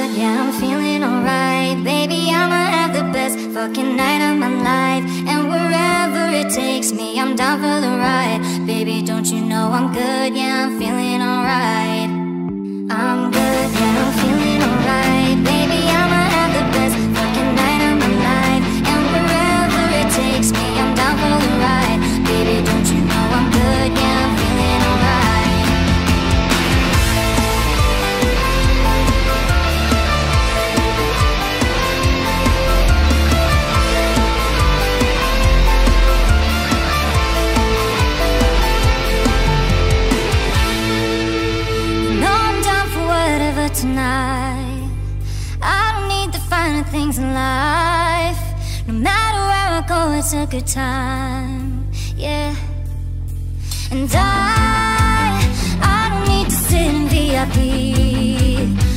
good, yeah, I'm feeling alright. Baby, I'ma have the best fucking night of my life. And wherever it takes me, I'm down for the ride. Baby, don't you know I'm good, yeah, I'm feeling alright. I'm good, yeah, I'm feeling alright. Baby, I'ma have the best fucking night of my life. And wherever it takes me, I'm down for the ride. Baby, don't you know I'm good, yeah, I'm feeling alright. Tonight, I don't need the finer things in life. No matter where I go, it's a good time, yeah. And I don't need to sit in VIP.